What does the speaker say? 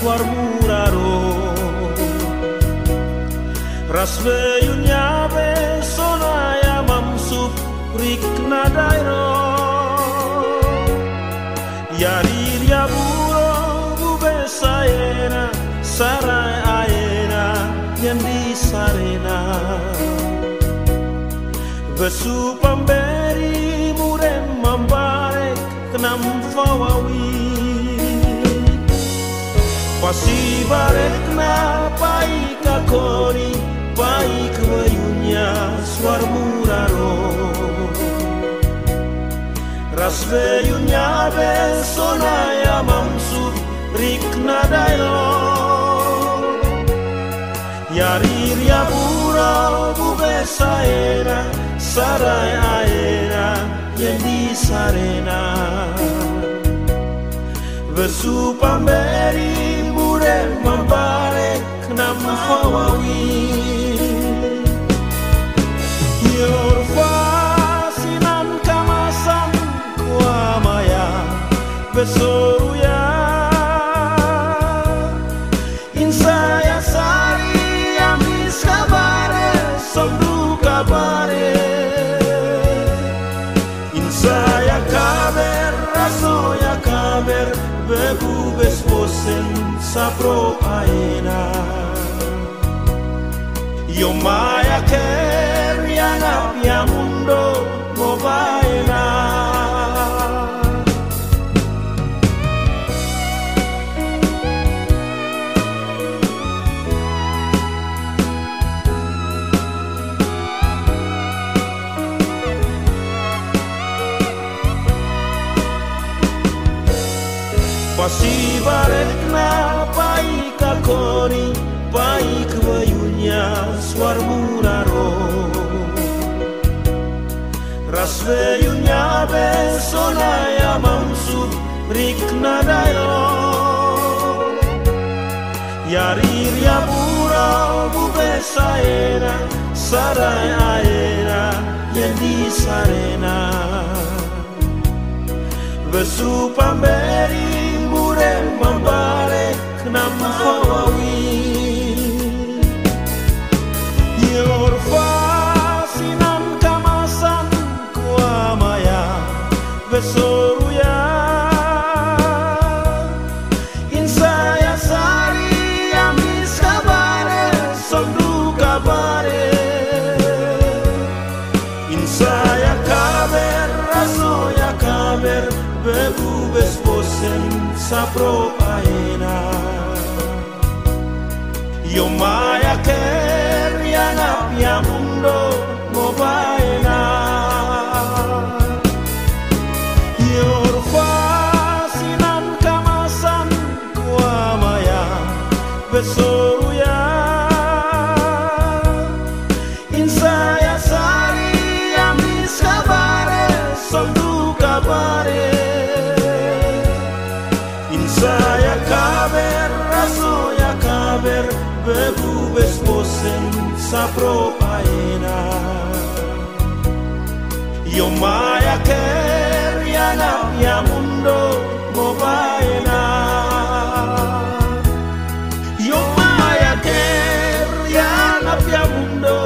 suar muraro rasveyunya besona ya mamsup rikna dairo yarir ya buro bube sayena sarai aena yendi sarena besu pamberi muren mambarek kenam fawawi pasi barek na pai kakori pai kewayunya suar muraro rasveyunya besona ya mamsup rikna dayo yarir ya bura bube saena sarai aena yendi sarena besu pamberi mure mambarek nam fawawi yor fasinan kamasan kuamaya besoruya insaya sari amis kabare sondu kabare insaya kaber rasoya kaber bebu besposen sapro aena yo maya ker yana pia mundo mobaena pasi barek na pai kakori pai kewayunya suar muraro rasveyunya besona ya mamsup rikna dayo yarir ya bura bube saena sarai aena yendi sarena besu pamberi muren mambarek nam fawawi yor fasinan kamasan kuamaya besoruya insaya sari amis kabare sondu kabare insaya kaber rasoya kaber bebu besposen sapro aena yo maya ker yana pia mundo mobaena yor fasinan kamasan kuamaya besoruya insaya sari amis kabare sondu kabare insaya kaber rasoya kaber bebu besposen sapro aena yo maya ker yana pia mundo mobaena yo maya ker yana pia mundo